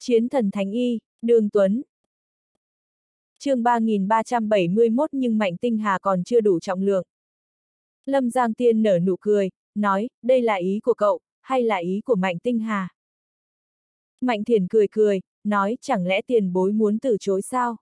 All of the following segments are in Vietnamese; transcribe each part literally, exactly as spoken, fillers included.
Chiến thần thánh y, Đường Tuấn. Chương ba nghìn ba trăm bảy mươi mốt nhưng Mạnh Tinh Hà còn chưa đủ trọng lượng. Lâm Giang Tiên nở nụ cười, nói, đây là ý của cậu, hay là ý của Mạnh Tinh Hà? Mạnh Thiền cười cười, nói, chẳng lẽ tiền bối muốn từ chối sao?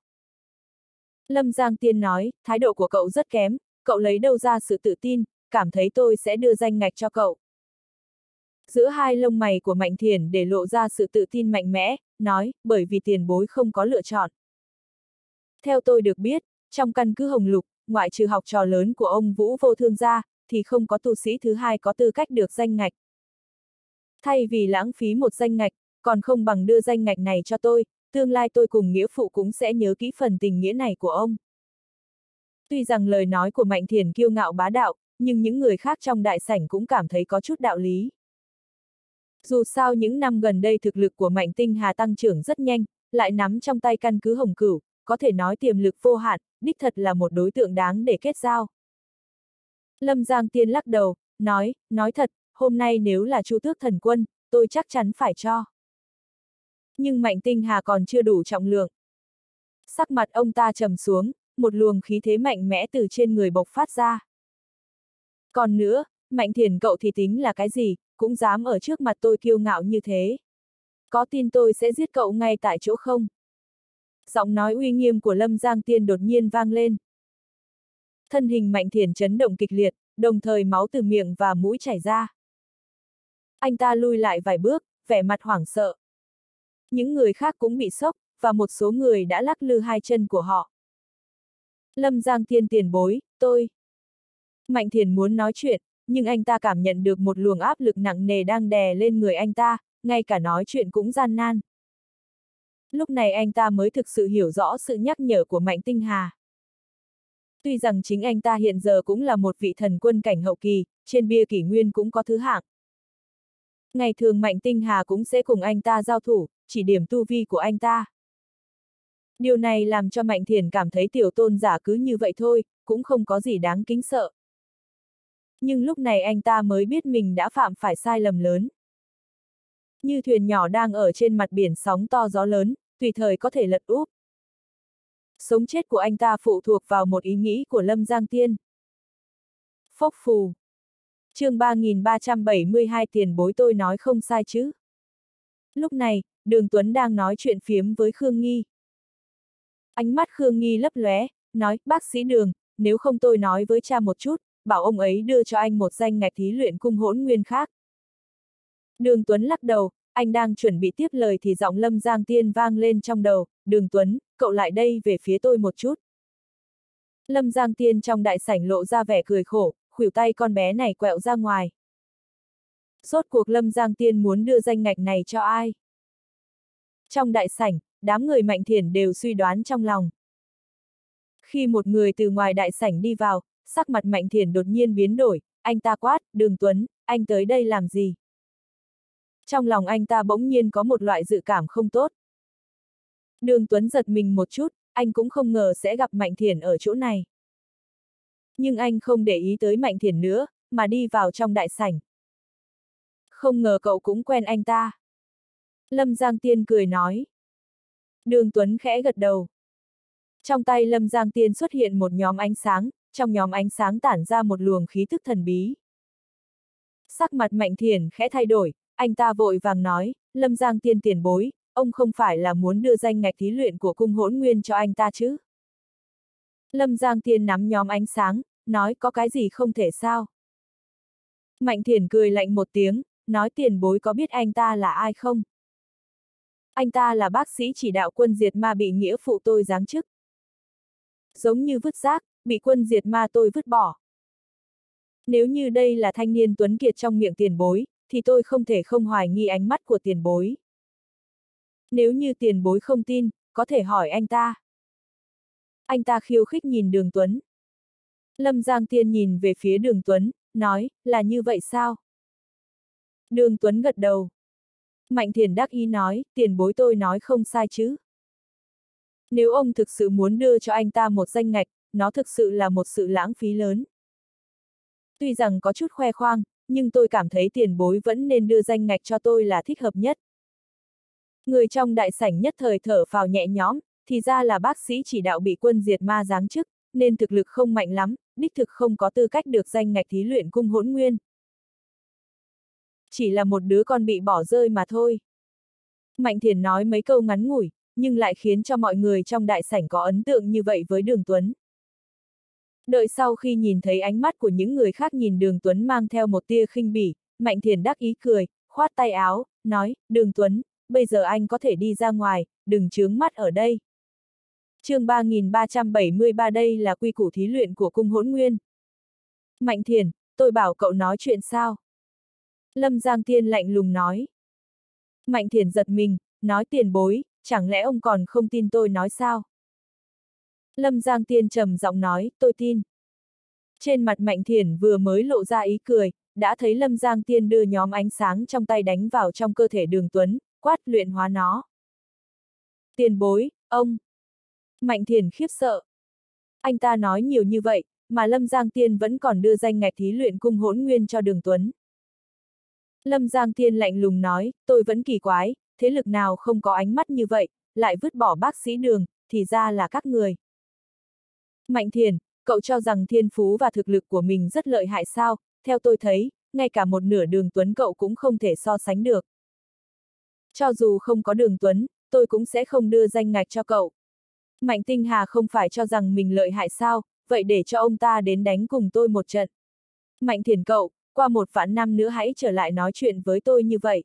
Lâm Giang Tiên nói, thái độ của cậu rất kém, cậu lấy đâu ra sự tự tin, cảm thấy tôi sẽ đưa danh ngạch cho cậu. Giữa hai lông mày của Mạnh Thiền để lộ ra sự tự tin mạnh mẽ, nói, bởi vì tiền bối không có lựa chọn. Theo tôi được biết, trong căn cứ Hồng Lục, ngoại trừ học trò lớn của ông Vũ Vô Thương gia, thì không có tu sĩ thứ hai có tư cách được danh ngạch. Thay vì lãng phí một danh ngạch, còn không bằng đưa danh ngạch này cho tôi, tương lai tôi cùng nghĩa phụ cũng sẽ nhớ kỹ phần tình nghĩa này của ông. Tuy rằng lời nói của Mạnh Thiền kiêu ngạo bá đạo, nhưng những người khác trong đại sảnh cũng cảm thấy có chút đạo lý. Dù sao những năm gần đây thực lực của Mạnh Tinh Hà tăng trưởng rất nhanh, lại nắm trong tay căn cứ Hồng Cửu, có thể nói tiềm lực vô hạn, đích thật là một đối tượng đáng để kết giao. Lâm Giang Tiên lắc đầu, nói, nói thật, hôm nay nếu là Chu Tước Thần Quân, tôi chắc chắn phải cho. Nhưng Mạnh Tinh Hà còn chưa đủ trọng lượng. Sắc mặt ông ta trầm xuống, một luồng khí thế mạnh mẽ từ trên người bộc phát ra. Còn nữa, Mạnh Thiền cậu thì tính là cái gì, cũng dám ở trước mặt tôi kiêu ngạo như thế. Có tin tôi sẽ giết cậu ngay tại chỗ không? Giọng nói uy nghiêm của Lâm Giang Tiên đột nhiên vang lên. Thân hình Mạnh Thiền chấn động kịch liệt, đồng thời máu từ miệng và mũi chảy ra. Anh ta lui lại vài bước, vẻ mặt hoảng sợ. Những người khác cũng bị sốc, và một số người đã lắc lư hai chân của họ. Lâm Giang Tiên tiền bối, tôi. Mạnh Thiền muốn nói chuyện, nhưng anh ta cảm nhận được một luồng áp lực nặng nề đang đè lên người anh ta, ngay cả nói chuyện cũng gian nan. Lúc này anh ta mới thực sự hiểu rõ sự nhắc nhở của Mạnh Tinh Hà. Tuy rằng chính anh ta hiện giờ cũng là một vị thần quân cảnh hậu kỳ, trên bia kỷ nguyên cũng có thứ hạng. Ngày thường Mạnh Tinh Hà cũng sẽ cùng anh ta giao thủ, chỉ điểm tu vi của anh ta. Điều này làm cho Mạnh Thiền cảm thấy tiểu tôn giả cứ như vậy thôi, cũng không có gì đáng kính sợ. Nhưng lúc này anh ta mới biết mình đã phạm phải sai lầm lớn. Như thuyền nhỏ đang ở trên mặt biển sóng to gió lớn, tùy thời có thể lật úp. Sống chết của anh ta phụ thuộc vào một ý nghĩ của Lâm Giang Tiên. Phốc phù. Chương ba nghìn ba trăm bảy mươi hai tiền bối tôi nói không sai chứ. Lúc này, Đường Tuấn đang nói chuyện phiếm với Khương Nghi. Ánh mắt Khương Nghi lấp lóe, nói, bác sĩ Đường, nếu không tôi nói với cha một chút, bảo ông ấy đưa cho anh một danh ngạch thí luyện cung hỗn nguyên khác. Đường Tuấn lắc đầu, anh đang chuẩn bị tiếp lời thì giọng Lâm Giang Tiên vang lên trong đầu, Đường Tuấn, cậu lại đây về phía tôi một chút. Lâm Giang Tiên trong đại sảnh lộ ra vẻ cười khổ, khuỷu tay con bé này quẹo ra ngoài. Rốt cuộc Lâm Giang Tiên muốn đưa danh ngạch này cho ai? Trong đại sảnh, đám người Mạnh Thiền đều suy đoán trong lòng. Khi một người từ ngoài đại sảnh đi vào, sắc mặt Mạnh Thiền đột nhiên biến đổi, anh ta quát, Đường Tuấn, anh tới đây làm gì? Trong lòng anh ta bỗng nhiên có một loại dự cảm không tốt. Đường Tuấn giật mình một chút, anh cũng không ngờ sẽ gặp Mạnh Thiền ở chỗ này. Nhưng anh không để ý tới Mạnh Thiền nữa, mà đi vào trong đại sảnh. Không ngờ cậu cũng quen anh ta. Lâm Giang Tiên cười nói. Đường Tuấn khẽ gật đầu. Trong tay Lâm Giang Tiên xuất hiện một nhóm ánh sáng, trong nhóm ánh sáng tản ra một luồng khí thức thần bí. Sắc mặt Mạnh Thiền khẽ thay đổi, anh ta vội vàng nói, Lâm Giang Tiên tiền bối, ông không phải là muốn đưa danh ngạch thí luyện của cung hỗn nguyên cho anh ta chứ? Lâm Giang Tiên nắm nhóm ánh sáng, nói có cái gì không thể sao? Mạnh Thiền cười lạnh một tiếng, nói tiền bối có biết anh ta là ai không? Anh ta là bác sĩ chỉ đạo quân diệt ma bị nghĩa phụ tôi giáng chức. Giống như vứt rác, bị quân diệt ma tôi vứt bỏ. Nếu như đây là thanh niên tuấn kiệt trong miệng tiền bối, thì tôi không thể không hoài nghi ánh mắt của tiền bối. Nếu như tiền bối không tin, có thể hỏi anh ta. Anh ta khiêu khích nhìn Đường Tuấn. Lâm Giang Tiên nhìn về phía Đường Tuấn, nói, là như vậy sao? Đường Tuấn gật đầu. Mạnh Thiền đắc ý nói, tiền bối tôi nói không sai chứ. Nếu ông thực sự muốn đưa cho anh ta một danh ngạch, nó thực sự là một sự lãng phí lớn. Tuy rằng có chút khoe khoang, nhưng tôi cảm thấy tiền bối vẫn nên đưa danh ngạch cho tôi là thích hợp nhất. Người trong đại sảnh nhất thời thở phào nhẹ nhõm, thì ra là bác sĩ chỉ đạo bị quân diệt ma giáng chức, nên thực lực không mạnh lắm, đích thực không có tư cách được danh ngạch thí luyện cung hỗn nguyên. Chỉ là một đứa con bị bỏ rơi mà thôi. Mạnh Thiền nói mấy câu ngắn ngủi, nhưng lại khiến cho mọi người trong đại sảnh có ấn tượng như vậy với Đường Tuấn. Đợi sau khi nhìn thấy ánh mắt của những người khác nhìn Đường Tuấn mang theo một tia khinh bỉ, Mạnh Thiền đắc ý cười, khoát tay áo, nói, Đường Tuấn, bây giờ anh có thể đi ra ngoài, đừng chướng mắt ở đây. chương ba nghìn ba trăm bảy mươi ba đây là quy củ thí luyện của cung hỗn nguyên. Mạnh Thiền, tôi bảo cậu nói chuyện sao? Lâm Giang Tiên lạnh lùng nói. Mạnh Thiền giật mình, nói tiền bối, chẳng lẽ ông còn không tin tôi nói sao? Lâm Giang Tiên trầm giọng nói, tôi tin. Trên mặt Mạnh Thiền vừa mới lộ ra ý cười, đã thấy Lâm Giang Tiên đưa nhóm ánh sáng trong tay đánh vào trong cơ thể Đường Tuấn, quát luyện hóa nó. Tiền bối, ông. Mạnh Thiền khiếp sợ. Anh ta nói nhiều như vậy, mà Lâm Giang Tiên vẫn còn đưa danh ngạch thí luyện cung hỗn nguyên cho Đường Tuấn. Lâm Giang Tiên lạnh lùng nói, tôi vẫn kỳ quái, thế lực nào không có ánh mắt như vậy, lại vứt bỏ bác sĩ Đường, thì ra là các người. Mạnh Thiền, cậu cho rằng thiên phú và thực lực của mình rất lợi hại sao, theo tôi thấy, ngay cả một nửa Đường Tuấn cậu cũng không thể so sánh được. Cho dù không có Đường Tuấn, tôi cũng sẽ không đưa danh ngạch cho cậu. Mạnh Tinh Hà không phải cho rằng mình lợi hại sao, vậy để cho ông ta đến đánh cùng tôi một trận. Mạnh Thiền cậu, qua một vạn năm nữa hãy trở lại nói chuyện với tôi như vậy.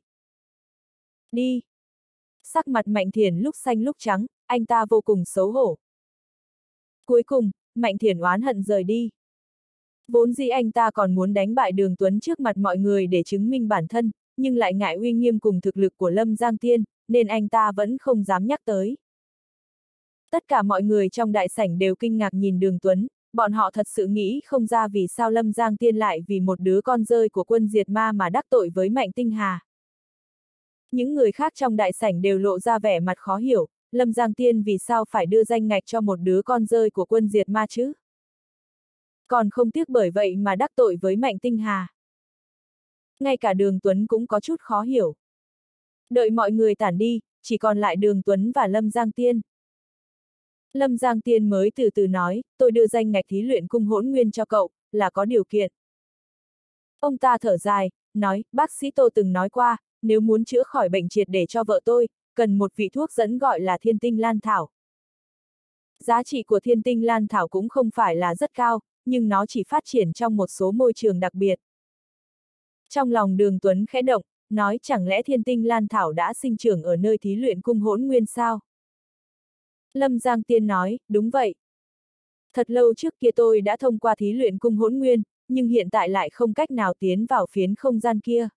Đi. Sắc mặt Mạnh Thiền lúc xanh lúc trắng, anh ta vô cùng xấu hổ. Cuối cùng, Mạnh Thiền oán hận rời đi. Vốn dĩ anh ta còn muốn đánh bại Đường Tuấn trước mặt mọi người để chứng minh bản thân, nhưng lại ngại uy nghiêm cùng thực lực của Lâm Giang Tiên, nên anh ta vẫn không dám nhắc tới. Tất cả mọi người trong đại sảnh đều kinh ngạc nhìn Đường Tuấn, bọn họ thật sự nghĩ không ra vì sao Lâm Giang Tiên lại vì một đứa con rơi của quân diệt ma mà đắc tội với Mạnh Tinh Hà. Những người khác trong đại sảnh đều lộ ra vẻ mặt khó hiểu, Lâm Giang Tiên vì sao phải đưa danh ngạch cho một đứa con rơi của quân diệt ma chứ? Còn không tiếc bởi vậy mà đắc tội với Mạnh Tinh Hà. Ngay cả Đường Tuấn cũng có chút khó hiểu. Đợi mọi người tản đi, chỉ còn lại Đường Tuấn và Lâm Giang Tiên. Lâm Giang Tiên mới từ từ nói, tôi đưa danh ngạch thí luyện cung hỗn nguyên cho cậu, là có điều kiện. Ông ta thở dài, nói, bác sĩ Tô từng nói qua, nếu muốn chữa khỏi bệnh triệt để cho vợ tôi, cần một vị thuốc dẫn gọi là thiên tinh lan thảo. Giá trị của thiên tinh lan thảo cũng không phải là rất cao, nhưng nó chỉ phát triển trong một số môi trường đặc biệt. Trong lòng Đường Tuấn khẽ động, nói chẳng lẽ thiên tinh lan thảo đã sinh trưởng ở nơi thí luyện cung hỗn nguyên sao? Lâm Giang Tiên nói, đúng vậy. Thật lâu trước kia tôi đã thông qua thí luyện cung hỗn nguyên, nhưng hiện tại lại không cách nào tiến vào phiến không gian kia.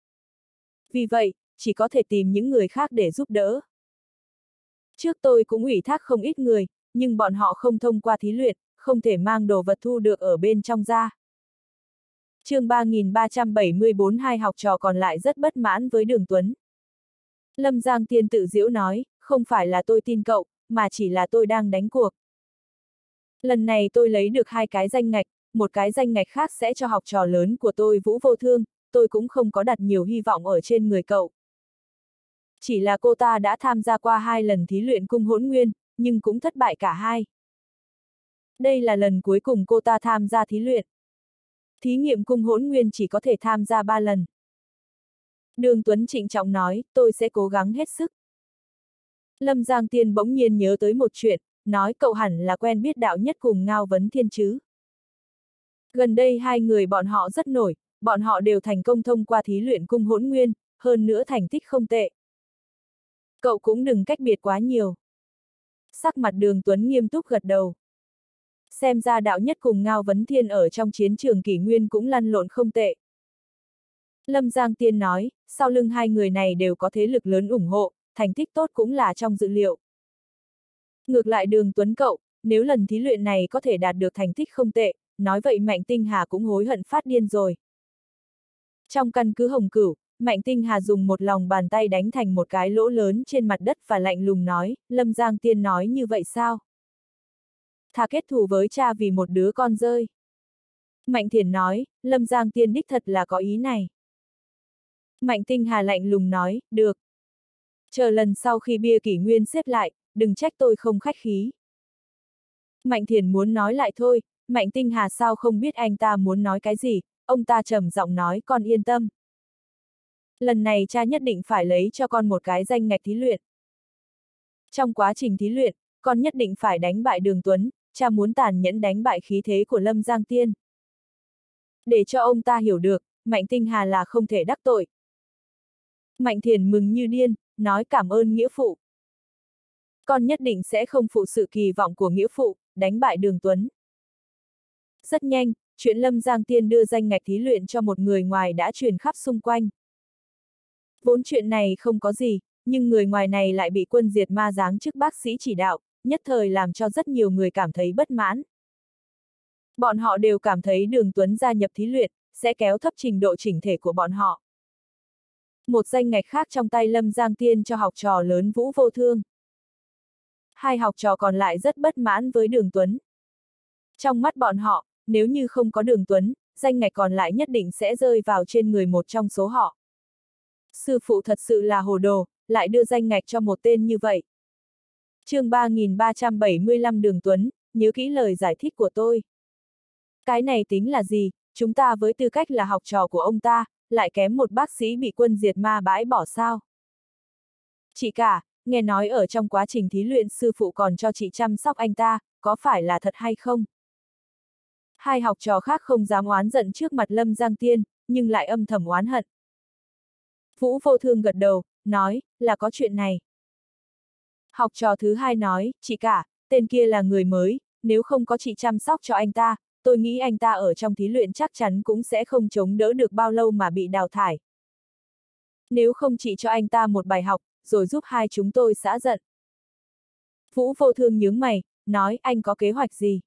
Vì vậy, chỉ có thể tìm những người khác để giúp đỡ. Trước tôi cũng ủy thác không ít người, nhưng bọn họ không thông qua thí luyện, không thể mang đồ vật thu được ở bên trong ra. chương ba nghìn ba trăm bảy mươi bốn hai học trò còn lại rất bất mãn với Đường Tuấn. Lâm Giang Tiên tự giễu nói, không phải là tôi tin cậu, mà chỉ là tôi đang đánh cuộc. Lần này tôi lấy được hai cái danh ngạch, một cái danh ngạch khác sẽ cho học trò lớn của tôi Vũ Vô Thương, tôi cũng không có đặt nhiều hy vọng ở trên người cậu. Chỉ là cô ta đã tham gia qua hai lần thí luyện cung hỗn nguyên, nhưng cũng thất bại cả hai. Đây là lần cuối cùng cô ta tham gia thí luyện. Thí nghiệm cung hỗn nguyên chỉ có thể tham gia ba lần. Đường Tuấn trịnh trọng nói, tôi sẽ cố gắng hết sức. Lâm Giang Tiên bỗng nhiên nhớ tới một chuyện, nói cậu hẳn là quen biết đạo nhất cùng Ngao Vấn Thiên chứ. Gần đây hai người bọn họ rất nổi, bọn họ đều thành công thông qua thí luyện cung hỗn nguyên, hơn nữa thành tích không tệ. Cậu cũng đừng cách biệt quá nhiều. Sắc mặt Đường Tuấn nghiêm túc gật đầu. Xem ra đạo nhất cùng Ngao Vấn Thiên ở trong chiến trường kỷ nguyên cũng lăn lộn không tệ. Lâm Giang Tiên nói, sau lưng hai người này đều có thế lực lớn ủng hộ, thành tích tốt cũng là trong dự liệu. Ngược lại Đường Tuấn cậu, nếu lần thí luyện này có thể đạt được thành tích không tệ, nói vậy Mạnh Tinh Hà cũng hối hận phát điên rồi. Trong căn cứ Hồng Cửu, Mạnh Tinh Hà dùng một lòng bàn tay đánh thành một cái lỗ lớn trên mặt đất và lạnh lùng nói, Lâm Giang Tiên nói như vậy sao? Thà kết thù với cha vì một đứa con rơi. Mạnh Thiền nói, Lâm Giang Tiên đích thật là có ý này. Mạnh Tinh Hà lạnh lùng nói, được. Chờ lần sau khi bia kỷ nguyên xếp lại, đừng trách tôi không khách khí. Mạnh Thiền muốn nói lại thôi, Mạnh Tinh Hà sao không biết anh ta muốn nói cái gì, ông ta trầm giọng nói con yên tâm. Lần này cha nhất định phải lấy cho con một cái danh ngạch thí luyện. Trong quá trình thí luyện, con nhất định phải đánh bại Đường Tuấn, cha muốn tàn nhẫn đánh bại khí thế của Lâm Giang Tiên. Để cho ông ta hiểu được, Mạnh Tinh Hà là không thể đắc tội. Mạnh Thiền mừng như điên, nói cảm ơn nghĩa phụ. Con nhất định sẽ không phụ sự kỳ vọng của nghĩa phụ, đánh bại Đường Tuấn. Rất nhanh, chuyện Lâm Giang Tiên đưa danh ngạch thí luyện cho một người ngoài đã truyền khắp xung quanh. Vốn chuyện này không có gì, nhưng người ngoài này lại bị quân diệt ma giáng chức bác sĩ chỉ đạo, nhất thời làm cho rất nhiều người cảm thấy bất mãn. Bọn họ đều cảm thấy Đường Tuấn gia nhập thí luyện, sẽ kéo thấp trình độ chỉnh thể của bọn họ. Một danh ngạch khác trong tay Lâm Giang Tiên cho học trò lớn Vũ Vô Thương. Hai học trò còn lại rất bất mãn với Đường Tuấn. Trong mắt bọn họ, nếu như không có Đường Tuấn, danh ngạch còn lại nhất định sẽ rơi vào trên người một trong số họ. Sư phụ thật sự là hồ đồ, lại đưa danh ngạch cho một tên như vậy. chương ba nghìn ba trăm bảy mươi lăm Đường Tuấn, nhớ kỹ lời giải thích của tôi. Cái này tính là gì, chúng ta với tư cách là học trò của ông ta, lại kém một bác sĩ bị quân diệt ma bãi bỏ sao? Chị cả, nghe nói ở trong quá trình thí luyện sư phụ còn cho chị chăm sóc anh ta, có phải là thật hay không? Hai học trò khác không dám oán giận trước mặt Lâm Giang Tiên, nhưng lại âm thầm oán hận. Vũ Vô Thương gật đầu, nói, là có chuyện này. Học trò thứ hai nói, chị cả, tên kia là người mới, nếu không có chị chăm sóc cho anh ta, tôi nghĩ anh ta ở trong thí luyện chắc chắn cũng sẽ không chống đỡ được bao lâu mà bị đào thải. Nếu không chị cho anh ta một bài học, rồi giúp hai chúng tôi xả giận. Vũ Vô Thương nhướng mày, nói anh có kế hoạch gì?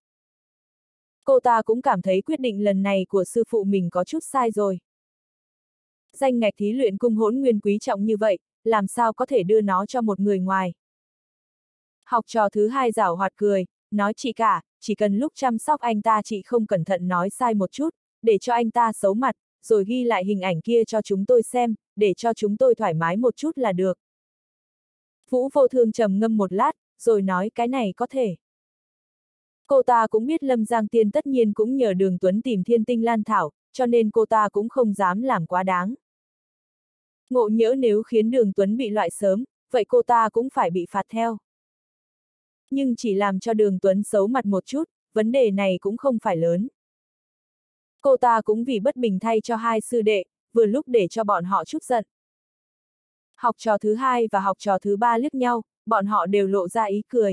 Cô ta cũng cảm thấy quyết định lần này của sư phụ mình có chút sai rồi. Danh ngạch thí luyện cung hỗn nguyên quý trọng như vậy, làm sao có thể đưa nó cho một người ngoài? Học trò thứ hai giảo hoạt cười, nói chị cả, chỉ cần lúc chăm sóc anh ta chị không cẩn thận nói sai một chút, để cho anh ta xấu mặt, rồi ghi lại hình ảnh kia cho chúng tôi xem, để cho chúng tôi thoải mái một chút là được. Vũ Vô Thương trầm ngâm một lát, rồi nói cái này có thể. Cô ta cũng biết Lâm Giang Tiên tất nhiên cũng nhờ Đường Tuấn tìm Thiên Tinh Lan Thảo, cho nên cô ta cũng không dám làm quá đáng. Ngộ nhỡ nếu khiến Đường Tuấn bị loại sớm, vậy cô ta cũng phải bị phạt theo. Nhưng chỉ làm cho Đường Tuấn xấu mặt một chút, vấn đề này cũng không phải lớn. Cô ta cũng vì bất bình thay cho hai sư đệ, vừa lúc để cho bọn họ chút giận. Học trò thứ hai và học trò thứ ba liếc nhau, bọn họ đều lộ ra ý cười.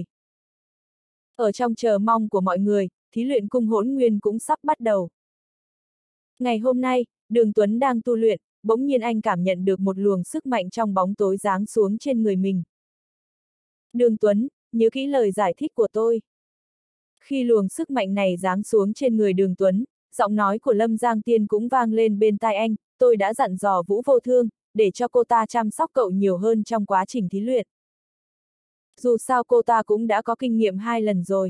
Ở trong chờ mong của mọi người, thí luyện cung hỗn nguyên cũng sắp bắt đầu. Ngày hôm nay, Đường Tuấn đang tu luyện, bỗng nhiên anh cảm nhận được một luồng sức mạnh trong bóng tối giáng xuống trên người mình. Đường Tuấn, nhớ kỹ lời giải thích của tôi. Khi luồng sức mạnh này giáng xuống trên người Đường Tuấn, giọng nói của Lâm Giang Tiên cũng vang lên bên tai anh, tôi đã dặn dò Vũ Vô Thương, để cho cô ta chăm sóc cậu nhiều hơn trong quá trình thí luyện. Dù sao cô ta cũng đã có kinh nghiệm hai lần rồi.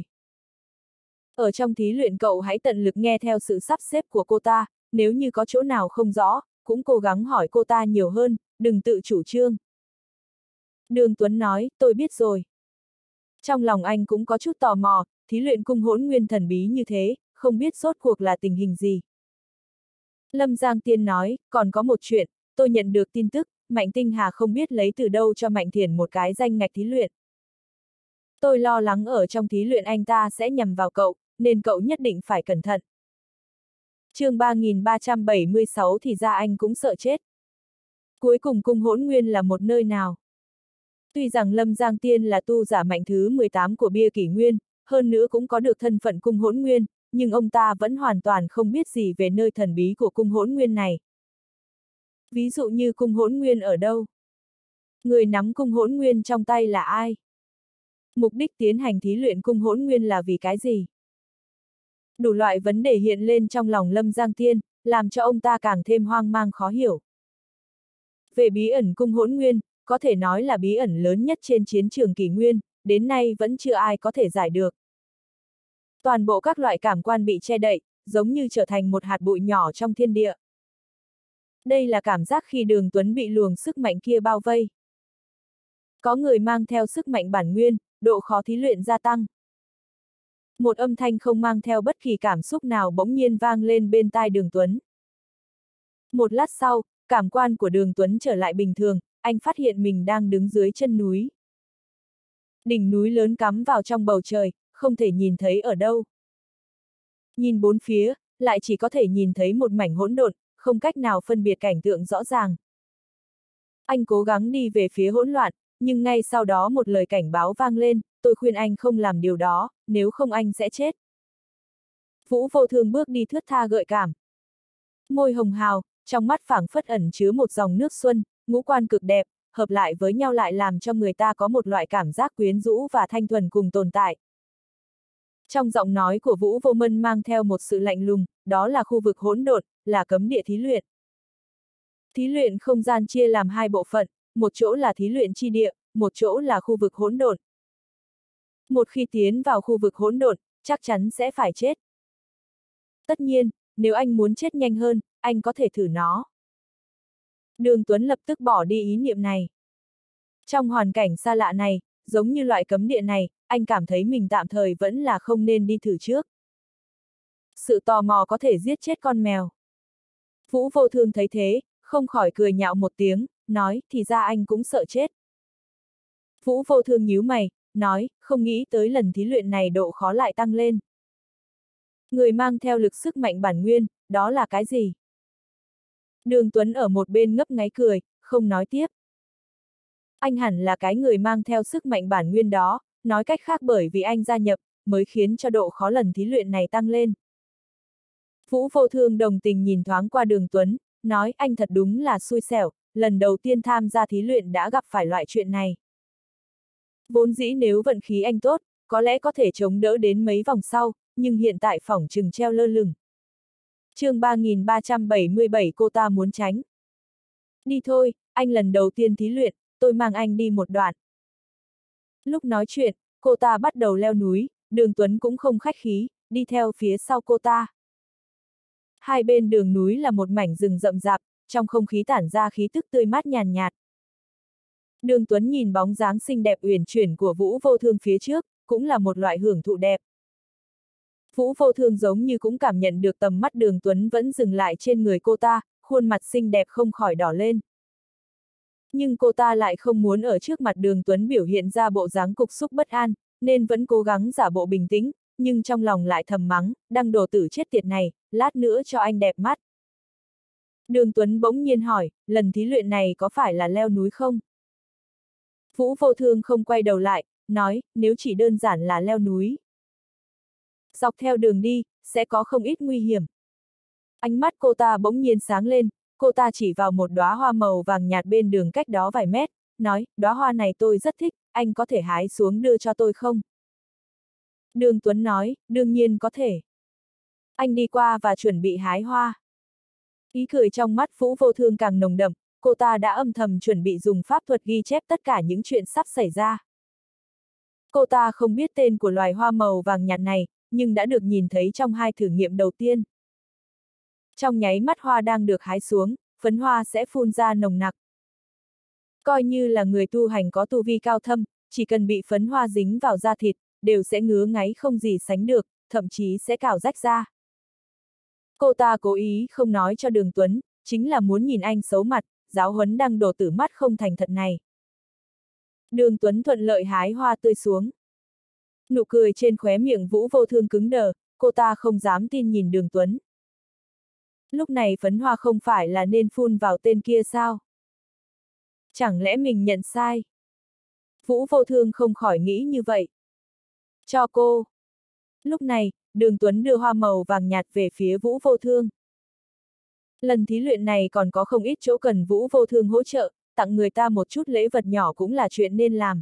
Ở trong thí luyện cậu hãy tận lực nghe theo sự sắp xếp của cô ta, nếu như có chỗ nào không rõ, cũng cố gắng hỏi cô ta nhiều hơn, đừng tự chủ trương. Đường Tuấn nói, tôi biết rồi. Trong lòng anh cũng có chút tò mò, thí luyện cung hỗn nguyên thần bí như thế, không biết rốt cuộc là tình hình gì. Lâm Giang Tiên nói, còn có một chuyện, tôi nhận được tin tức, Mạnh Tinh Hà không biết lấy từ đâu cho Mạnh Thiền một cái danh ngạch thí luyện. Tôi lo lắng ở trong thí luyện anh ta sẽ nhằm vào cậu, nên cậu nhất định phải cẩn thận. chương ba nghìn ba trăm bảy mươi sáu thì ra anh cũng sợ chết. Cuối cùng cung hỗn nguyên là một nơi nào? Tuy rằng Lâm Giang Tiên là tu giả mạnh thứ mười tám của bia kỷ nguyên, hơn nữa cũng có được thân phận cung hỗn nguyên, nhưng ông ta vẫn hoàn toàn không biết gì về nơi thần bí của cung hỗn nguyên này. Ví dụ như cung hỗn nguyên ở đâu? Người nắm cung hỗn nguyên trong tay là ai? Mục đích tiến hành thí luyện cung hỗn nguyên là vì cái gì? Đủ loại vấn đề hiện lên trong lòng Lâm Giang Tiên, làm cho ông ta càng thêm hoang mang khó hiểu. Về bí ẩn cung hỗn nguyên, có thể nói là bí ẩn lớn nhất trên chiến trường kỷ nguyên, đến nay vẫn chưa ai có thể giải được. Toàn bộ các loại cảm quan bị che đậy, giống như trở thành một hạt bụi nhỏ trong thiên địa. Đây là cảm giác khi Đường Tuấn bị luồng sức mạnh kia bao vây. Có người mang theo sức mạnh bản nguyên, độ khó thí luyện gia tăng. Một âm thanh không mang theo bất kỳ cảm xúc nào bỗng nhiên vang lên bên tai Đường Tuấn. Một lát sau, cảm quan của Đường Tuấn trở lại bình thường, anh phát hiện mình đang đứng dưới chân núi. Đỉnh núi lớn cắm vào trong bầu trời, không thể nhìn thấy ở đâu. Nhìn bốn phía, lại chỉ có thể nhìn thấy một mảnh hỗn độn, không cách nào phân biệt cảnh tượng rõ ràng. Anh cố gắng đi về phía hỗn loạn, nhưng ngay sau đó một lời cảnh báo vang lên, tôi khuyên anh không làm điều đó, nếu không anh sẽ chết. Vũ Vô Thương bước đi thướt tha gợi cảm. Môi hồng hào, trong mắt phảng phất ẩn chứa một dòng nước xuân, ngũ quan cực đẹp, hợp lại với nhau lại làm cho người ta có một loại cảm giác quyến rũ và thanh thuần cùng tồn tại. Trong giọng nói của Vũ Vô Mân mang theo một sự lạnh lùng, đó là khu vực hỗn độn, là cấm địa thí luyện. Thí luyện không gian chia làm hai bộ phận, một chỗ là thí luyện chi địa, một chỗ là khu vực hỗn độn. Một khi tiến vào khu vực hỗn độn, chắc chắn sẽ phải chết. Tất nhiên, nếu anh muốn chết nhanh hơn, anh có thể thử nó. Đường Tuấn lập tức bỏ đi ý niệm này. Trong hoàn cảnh xa lạ này, giống như loại cấm địa này, anh cảm thấy mình tạm thời vẫn là không nên đi thử trước. Sự tò mò có thể giết chết con mèo. Vũ Vô Thương thấy thế, không khỏi cười nhạo một tiếng, nói, thì ra anh cũng sợ chết. Vũ Vô Thương nhíu mày, nói, không nghĩ tới lần thí luyện này độ khó lại tăng lên. Người mang theo lực sức mạnh bản nguyên, đó là cái gì? Đường Tuấn ở một bên ngấp ngáy cười, không nói tiếp. Anh hẳn là cái người mang theo sức mạnh bản nguyên đó, nói cách khác bởi vì anh gia nhập, mới khiến cho độ khó lần thí luyện này tăng lên. Vũ Vô Thương đồng tình nhìn thoáng qua Đường Tuấn, nói anh thật đúng là xui xẻo, lần đầu tiên tham gia thí luyện đã gặp phải loại chuyện này. Vốn dĩ nếu vận khí anh tốt, có lẽ có thể chống đỡ đến mấy vòng sau, nhưng hiện tại phỏng chừng treo lơ lửng. chương ba nghìn ba trăm bảy mươi bảy cô ta muốn tránh. Đi thôi, anh lần đầu tiên thí luyện, tôi mang anh đi một đoạn. Lúc nói chuyện, cô ta bắt đầu leo núi, Đường Tuấn cũng không khách khí, đi theo phía sau cô ta. Hai bên đường núi là một mảnh rừng rậm rạp, trong không khí tản ra khí tức tươi mát nhàn nhạt. Đường Tuấn nhìn bóng dáng xinh đẹp uyển chuyển của Vũ Vô Thương phía trước, cũng là một loại hưởng thụ đẹp. Vũ Vô Thương giống như cũng cảm nhận được tầm mắt Đường Tuấn vẫn dừng lại trên người cô ta, khuôn mặt xinh đẹp không khỏi đỏ lên. Nhưng cô ta lại không muốn ở trước mặt Đường Tuấn biểu hiện ra bộ dáng cục xúc bất an, nên vẫn cố gắng giả bộ bình tĩnh, nhưng trong lòng lại thầm mắng, đăng đồ tử chết tiệt này, lát nữa cho anh đẹp mắt. Đường Tuấn bỗng nhiên hỏi, lần thí luyện này có phải là leo núi không? Vũ Vô Thương không quay đầu lại, nói, nếu chỉ đơn giản là leo núi. Dọc theo đường đi, sẽ có không ít nguy hiểm. Ánh mắt cô ta bỗng nhiên sáng lên, cô ta chỉ vào một đóa hoa màu vàng nhạt bên đường cách đó vài mét, nói, đóa hoa này tôi rất thích, anh có thể hái xuống đưa cho tôi không? Đường Tuấn nói, đương nhiên có thể. Anh đi qua và chuẩn bị hái hoa. Ý cười trong mắt Vũ Vô Thương càng nồng đậm, cô ta đã âm thầm chuẩn bị dùng pháp thuật ghi chép tất cả những chuyện sắp xảy ra. Cô ta không biết tên của loài hoa màu vàng nhạt này, nhưng đã được nhìn thấy trong hai thử nghiệm đầu tiên. Trong nháy mắt hoa đang được hái xuống, phấn hoa sẽ phun ra nồng nặc. Coi như là người tu hành có tu vi cao thâm, chỉ cần bị phấn hoa dính vào da thịt, đều sẽ ngứa ngáy không gì sánh được, thậm chí sẽ cào rách da. Cô ta cố ý không nói cho Đường Tuấn, chính là muốn nhìn anh xấu mặt, giáo huấn đăng đồ tử mắt không thành thật này. Đường Tuấn thuận lợi hái hoa tươi xuống. Nụ cười trên khóe miệng Vũ Vô Thương cứng đờ, cô ta không dám tin nhìn Đường Tuấn. Lúc này phấn hoa không phải là nên phun vào tên kia sao? Chẳng lẽ mình nhận sai? Vũ Vô Thương không khỏi nghĩ như vậy. Cho cô. Lúc này, Đường Tuấn đưa hoa màu vàng nhạt về phía Vũ Vô Thương. Lần thí luyện này còn có không ít chỗ cần Vũ Vô Thương hỗ trợ, tặng người ta một chút lễ vật nhỏ cũng là chuyện nên làm.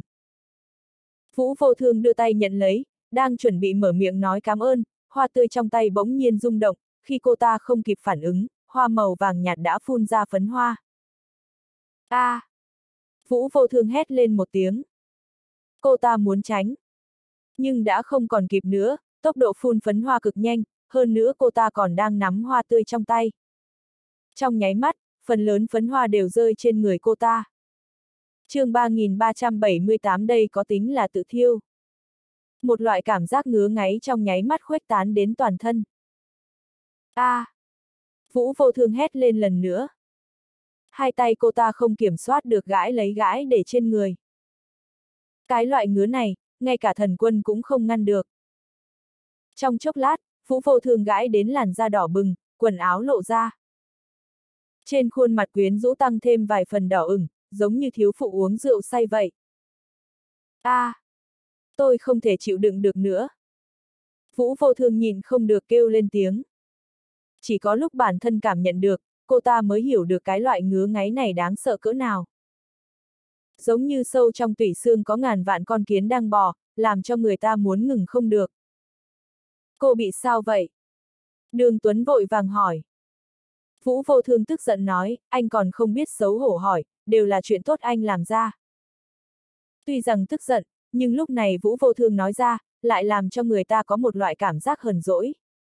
Vũ Vô Thương đưa tay nhận lấy, đang chuẩn bị mở miệng nói cảm ơn, hoa tươi trong tay bỗng nhiên rung động, khi cô ta không kịp phản ứng, hoa màu vàng nhạt đã phun ra phấn hoa. A! À, Vũ Vô Thương hét lên một tiếng. Cô ta muốn tránh. Nhưng đã không còn kịp nữa, tốc độ phun phấn hoa cực nhanh, hơn nữa cô ta còn đang nắm hoa tươi trong tay. Trong nháy mắt, phần lớn phấn hoa đều rơi trên người cô ta. Chương ba nghìn ba trăm bảy mươi tám đây có tính là tự thiêu. Một loại cảm giác ngứa ngáy trong nháy mắt khuếch tán đến toàn thân. A! À, Vũ Vô Thương hét lên lần nữa. Hai tay cô ta không kiểm soát được gãi lấy gãi để trên người. Cái loại ngứa này, ngay cả thần quân cũng không ngăn được. Trong chốc lát, Vũ Vô Thương gãi đến làn da đỏ bừng, quần áo lộ ra. Trên khuôn mặt quyến rũ tăng thêm vài phần đỏ ửng, giống như thiếu phụ uống rượu say vậy. A! À, tôi không thể chịu đựng được nữa. Vũ Vô Thương nhìn không được kêu lên tiếng. Chỉ có lúc bản thân cảm nhận được, cô ta mới hiểu được cái loại ngứa ngáy này đáng sợ cỡ nào. Giống như sâu trong tủy xương có ngàn vạn con kiến đang bò, làm cho người ta muốn ngừng không được. Cô bị sao vậy? Đường Tuấn vội vàng hỏi. Vũ Vô Thương tức giận nói, anh còn không biết xấu hổ hỏi, đều là chuyện tốt anh làm ra. Tuy rằng tức giận, nhưng lúc này Vũ Vô Thương nói ra, lại làm cho người ta có một loại cảm giác hờn dỗi.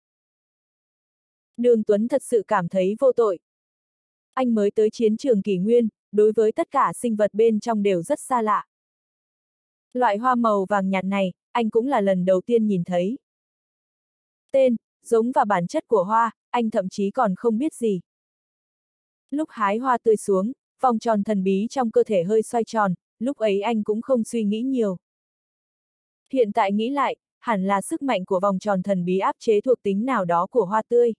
Đường Tuấn thật sự cảm thấy vô tội. Anh mới tới chiến trường Kỷ Nguyên, đối với tất cả sinh vật bên trong đều rất xa lạ. Loại hoa màu vàng nhạt này, anh cũng là lần đầu tiên nhìn thấy. Tên, giống và bản chất của hoa, anh thậm chí còn không biết gì. Lúc hái hoa tươi xuống, vòng tròn thần bí trong cơ thể hơi xoay tròn, lúc ấy anh cũng không suy nghĩ nhiều. Hiện tại nghĩ lại, hẳn là sức mạnh của vòng tròn thần bí áp chế thuộc tính nào đó của hoa tươi.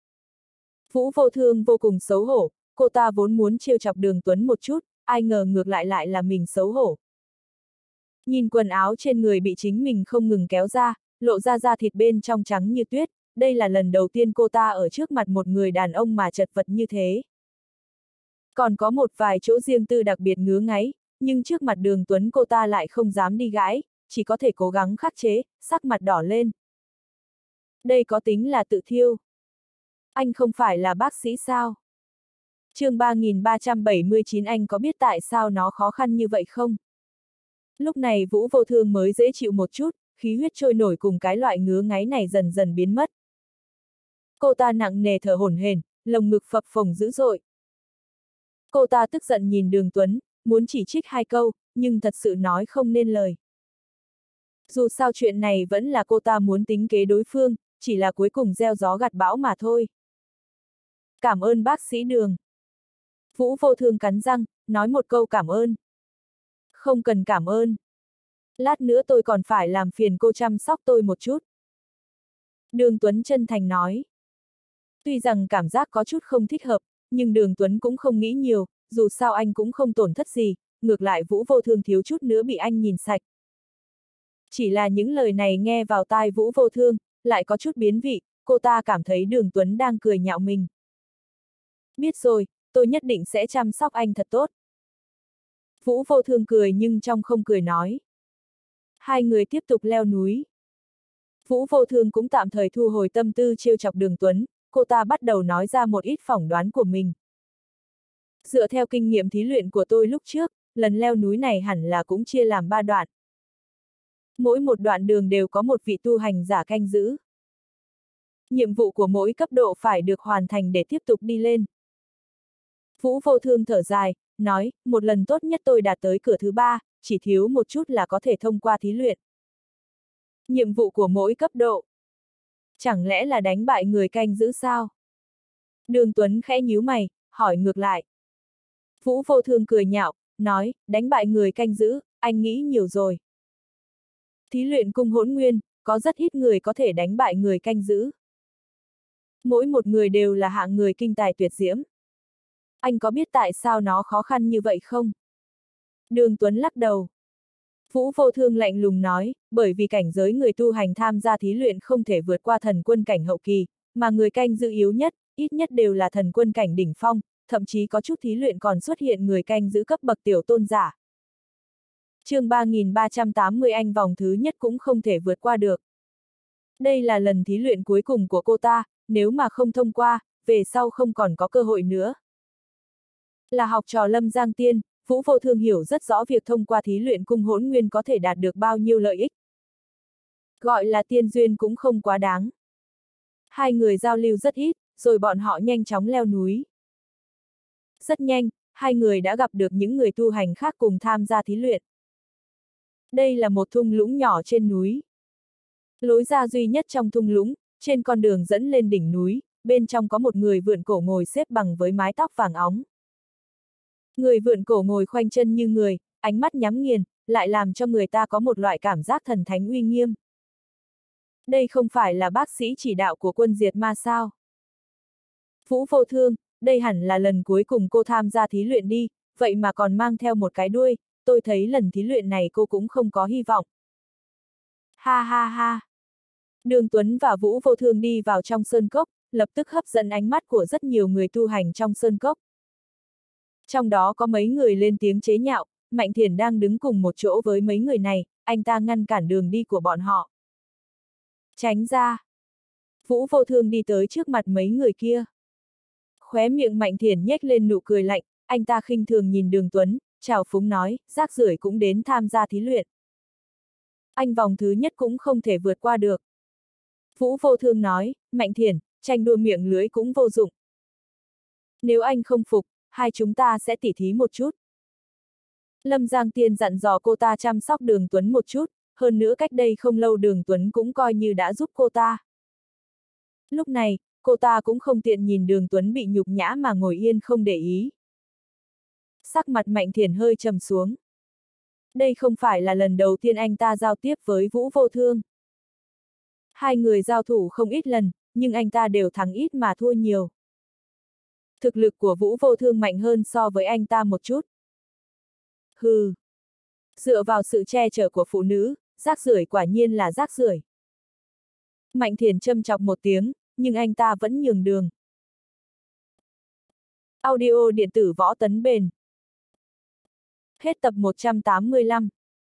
Vũ Vô Thương vô cùng xấu hổ, cô ta vốn muốn trêu chọc Đường Tuấn một chút, ai ngờ ngược lại lại là mình xấu hổ. Nhìn quần áo trên người bị chính mình không ngừng kéo ra, lộ ra da thịt bên trong trắng như tuyết, đây là lần đầu tiên cô ta ở trước mặt một người đàn ông mà chật vật như thế. Còn có một vài chỗ riêng tư đặc biệt ngứa ngáy, nhưng trước mặt Đường Tuấn cô ta lại không dám đi gãi, chỉ có thể cố gắng khắc chế, sắc mặt đỏ lên. Đây có tính là tự thiêu. Anh không phải là bác sĩ sao? Chương ba nghìn ba trăm bảy mươi chín anh có biết tại sao nó khó khăn như vậy không? Lúc này Vũ Vô Thương mới dễ chịu một chút, khí huyết trôi nổi cùng cái loại ngứa ngáy này dần dần biến mất. Cô ta nặng nề thở hổn hển, lồng ngực phập phồng dữ dội. Cô ta tức giận nhìn Đường Tuấn, muốn chỉ trích hai câu, nhưng thật sự nói không nên lời. Dù sao chuyện này vẫn là cô ta muốn tính kế đối phương, chỉ là cuối cùng gieo gió gặt bão mà thôi. Cảm ơn bác sĩ Đường. Vũ Vô Thương cắn răng, nói một câu cảm ơn. Không cần cảm ơn. Lát nữa tôi còn phải làm phiền cô chăm sóc tôi một chút. Đường Tuấn chân thành nói. Tuy rằng cảm giác có chút không thích hợp, nhưng Đường Tuấn cũng không nghĩ nhiều, dù sao anh cũng không tổn thất gì, ngược lại Vũ Vô Thương thiếu chút nữa bị anh nhìn sạch. Chỉ là những lời này nghe vào tai Vũ Vô Thương, lại có chút biến vị, cô ta cảm thấy Đường Tuấn đang cười nhạo mình. Biết rồi, tôi nhất định sẽ chăm sóc anh thật tốt. Vũ Vô Thương cười nhưng trong không cười nói. Hai người tiếp tục leo núi. Vũ Vô Thương cũng tạm thời thu hồi tâm tư trêu chọc Đường Tuấn, cô ta bắt đầu nói ra một ít phỏng đoán của mình. Dựa theo kinh nghiệm thí luyện của tôi lúc trước, lần leo núi này hẳn là cũng chia làm ba đoạn. Mỗi một đoạn đường đều có một vị tu hành giả canh giữ. Nhiệm vụ của mỗi cấp độ phải được hoàn thành để tiếp tục đi lên. Vũ Vô Thương thở dài, nói, một lần tốt nhất tôi đạt tới cửa thứ ba, chỉ thiếu một chút là có thể thông qua thí luyện. Nhiệm vụ của mỗi cấp độ. Chẳng lẽ là đánh bại người canh giữ sao? Đường Tuấn khẽ nhíu mày, hỏi ngược lại. Vũ Vô Thương cười nhạo, nói, đánh bại người canh giữ, anh nghĩ nhiều rồi. Thí luyện cung hỗn nguyên, có rất ít người có thể đánh bại người canh giữ. Mỗi một người đều là hạng người kinh tài tuyệt diễm. Anh có biết tại sao nó khó khăn như vậy không? Đường Tuấn lắc đầu. Vũ Vô Thương lạnh lùng nói, bởi vì cảnh giới người tu hành tham gia thí luyện không thể vượt qua thần quân cảnh hậu kỳ, mà người canh giữ yếu nhất, ít nhất đều là thần quân cảnh đỉnh phong, thậm chí có chút thí luyện còn xuất hiện người canh giữ cấp bậc tiểu tôn giả. Chương ba nghìn ba trăm tám mươi anh vòng thứ nhất cũng không thể vượt qua được. Đây là lần thí luyện cuối cùng của cô ta, nếu mà không thông qua, về sau không còn có cơ hội nữa. Là học trò Lâm Giang Tiên, Vũ Vô Thương hiểu rất rõ việc thông qua thí luyện cung hỗn nguyên có thể đạt được bao nhiêu lợi ích. Gọi là tiên duyên cũng không quá đáng. Hai người giao lưu rất ít, rồi bọn họ nhanh chóng leo núi. Rất nhanh, hai người đã gặp được những người tu hành khác cùng tham gia thí luyện. Đây là một thung lũng nhỏ trên núi. Lối ra duy nhất trong thung lũng, trên con đường dẫn lên đỉnh núi, bên trong có một người vượn cổ ngồi xếp bằng với mái tóc vàng óng. Người vượn cổ ngồi khoanh chân như người, ánh mắt nhắm nghiền, lại làm cho người ta có một loại cảm giác thần thánh uy nghiêm. Đây không phải là bác sĩ chỉ đạo của quân diệt ma sao? Vũ Vô Thương, đây hẳn là lần cuối cùng cô tham gia thí luyện đi, vậy mà còn mang theo một cái đuôi, tôi thấy lần thí luyện này cô cũng không có hy vọng. Ha ha ha! Đường Tuấn và Vũ Vô Thương đi vào trong sơn cốc, lập tức hấp dẫn ánh mắt của rất nhiều người tu hành trong sơn cốc. Trong đó có mấy người lên tiếng chế nhạo, Mạnh Thiển đang đứng cùng một chỗ với mấy người này, anh ta ngăn cản đường đi của bọn họ. Tránh ra! Vũ Vô Thương đi tới trước mặt mấy người kia. Khóe miệng Mạnh Thiển nhếch lên nụ cười lạnh, anh ta khinh thường nhìn Đường Tuấn, chào phúng nói, rác rưởi cũng đến tham gia thí luyện. Anh vòng thứ nhất cũng không thể vượt qua được. Vũ Vô Thương nói, Mạnh Thiển, tranh đua miệng lưới cũng vô dụng. Nếu anh không phục, hai chúng ta sẽ tỉ thí một chút. Lâm Giang Tiên dặn dò cô ta chăm sóc Đường Tuấn một chút, hơn nữa cách đây không lâu Đường Tuấn cũng coi như đã giúp cô ta. Lúc này, cô ta cũng không tiện nhìn Đường Tuấn bị nhục nhã mà ngồi yên không để ý. Sắc mặt Mạnh Thiển hơi trầm xuống. Đây không phải là lần đầu tiên anh ta giao tiếp với Vũ Vô Thương. Hai người giao thủ không ít lần, nhưng anh ta đều thắng ít mà thua nhiều. Thực lực của Vũ Vô Thương mạnh hơn so với anh ta một chút. Hừ. Dựa vào sự che chở của phụ nữ, rác rưởi quả nhiên là rác rưởi. Mạnh Thiển châm chọc một tiếng, nhưng anh ta vẫn nhường đường. Audio điện tử Võ Tấn Bền. Hết tập một trăm tám mươi lăm.